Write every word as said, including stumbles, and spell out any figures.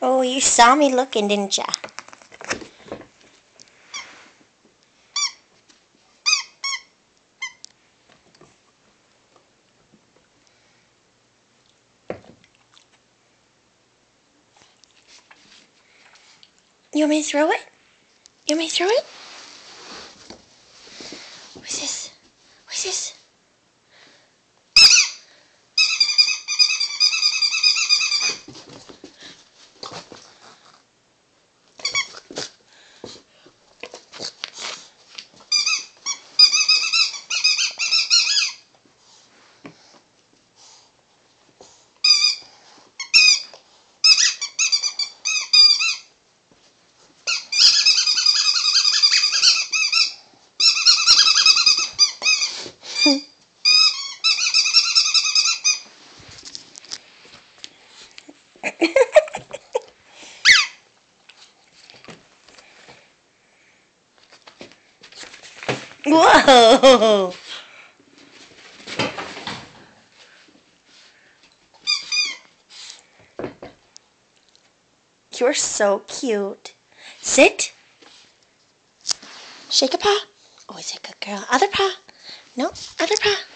Oh, you saw me looking, didn't ya? You want me to throw it? You want me to throw it? What's this? What's this? Whoa! You're so cute. Sit. Shake a paw. Oh, is it a good girl? Other paw. No, other paw.